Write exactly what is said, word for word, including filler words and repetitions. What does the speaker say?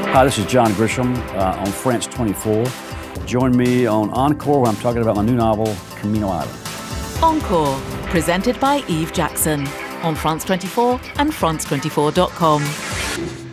Hi, this is John Grisham uh, on France twenty-four. Join me on Encore where I'm talking about my new novel, Camino Island. Encore, presented by Eve Jackson on France twenty-four and France twenty-four dot com.